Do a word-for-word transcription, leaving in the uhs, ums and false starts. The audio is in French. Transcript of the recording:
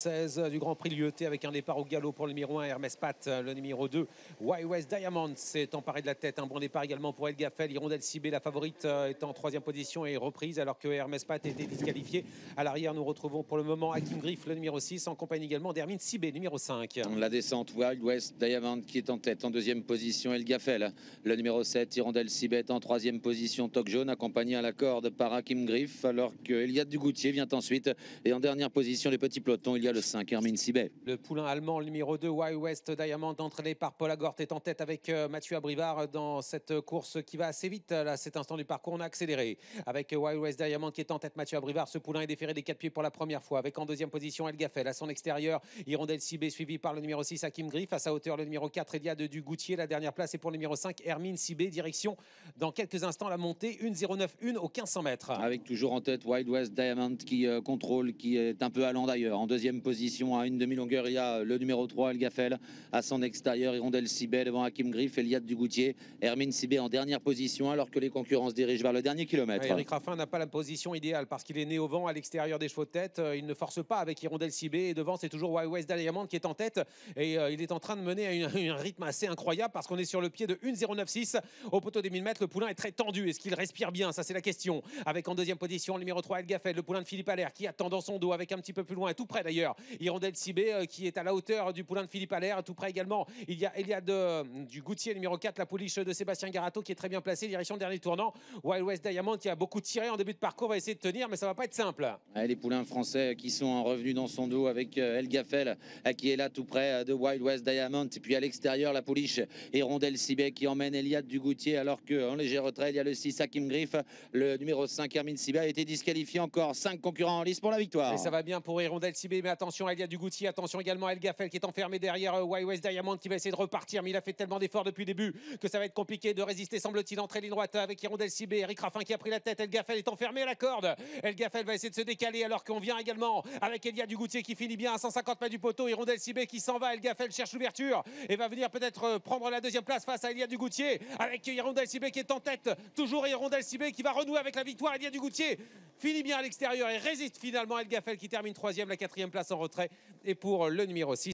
française du Grand Prix Lyoté avec un départ au galop pour le numéro un Hermès Pat. Le numéro deux Wild West Diamond s'est emparé de la tête. Un bon départ également pour El Gaffel. Hirondelle Cibé, la favorite, est en troisième position et reprise alors que Hermès Pat était disqualifié. À l'arrière, nous retrouvons pour le moment Hakim Griff, le numéro six, en compagnie également d'Hermine Cibé, numéro cinq. La descente, Wild West Diamond qui est en tête. En deuxième position, El Gaffel. Le numéro sept, Hirondelle Cibé, en troisième position. Toc Jaune, accompagné à la corde par Hakim Griff, alors que Eliade Dugoutier vient ensuite. Et en dernière position, les petits pelotons, il y a le cinq, Hermine Cibé. Le poulain allemand, le numéro deux, Wild West Diamond, entraîné par Paul Agort, est en tête avec euh, Mathieu Abrivard dans cette course qui va assez vite. Là, à cet instant du parcours, on a accéléré. Avec euh, Wild West Diamond qui est en tête, Mathieu Abrivard. Ce poulain est déféré des quatre pieds pour la première fois. Avec en deuxième position, El Gaffel. À son extérieur, Hirondelle Cibé, suivi par le numéro six, Hakim Griff. À sa hauteur, le numéro quatre, Eliade Dugoutier. La dernière place est pour le numéro cinq, Hermine Cibé. Direction, dans quelques instants, la montée un zéro neuf un au quinze cents mètres. Avec toujours en tête Wild West Diamond qui euh, contrôle, qui est un peu allant d'ailleurs. En deuxième position, à une demi-longueur, il y a le numéro trois, El Gaffel. À son extérieur, Hirondelle Cibé devant Hakim Griff, Eliade Dugoutier. Hermine Cibé en dernière position alors que les concurrents se dirigent vers le dernier kilomètre. Eric Raffin n'a pas la position idéale parce qu'il est né au vent à l'extérieur des chevaux de tête. Il ne force pas avec Hirondelle Cibé. Et devant, c'est toujours Wild West Diamond qui est en tête. Et euh, il est en train de mener à une, un rythme assez incroyable parce qu'on est sur le pied de un zéro neuf six. Au poteau des mille mètres, le poulain est très tendu. Est-ce qu'il respire bien? Ça, c'est la question. Avec en deuxième position, le numéro trois, El Gaffel, le poulain de Philippe Allaire qui attend dans son dos avec un petit peu plus loin, tout près d'ailleurs, Hirondelle Cibé euh, qui est à la hauteur du poulain de Philippe Allaire. Tout près également, il y a Eliade euh, du Goutier, numéro quatre, la pouliche de Sébastien Garato qui est très bien placée, direction le dernier tournant. Wild West Diamond qui a beaucoup tiré en début de parcours va essayer de tenir, mais ça va pas être simple. Ouais, les poulains français qui sont revenus dans son dos avec euh, El Gaffel euh, qui est là tout près euh, de Wild West Diamond. Et puis à l'extérieur, la pouliche Hirondelle Cibé qui emmène Eliade Dugoutier alors qu'en léger retrait, il y a le six, Hakim Griff. Le numéro cinq, Hermine Cibé, a été disqualifié. Encore cinq concurrents en lice pour la victoire. Et ça va bien pour Hirondelle Cibé, mais attention à Eliade Dugoutier, attention également à El Gaffel qui est enfermé derrière euh, Wild West Diamond qui va essayer de repartir, mais il a fait tellement d'efforts depuis le début que ça va être compliqué de résister, semble-t-il, entre ligne droite avec Hirondelle Cibé. Eric Raffin qui a pris la tête, El Gaffel est enfermé à la corde. El Gaffel va essayer de se décaler alors qu'on vient également avec Eliade Dugoutier qui finit bien à cent cinquante mètres du poteau. Hirondelle Cibé qui s'en va, El Gaffel cherche l'ouverture et va venir peut-être prendre la deuxième place face à Eliade Dugoutier avec Hirondelle Cibé qui est en tête. Toujours Hirondelle Cibé qui va renouer avec la victoire. Eliade Dugoutier finit bien à l'extérieur et résiste finalement. El Gaffel qui termine troisième, la quatrième place en retrait. Et pour le numéro six,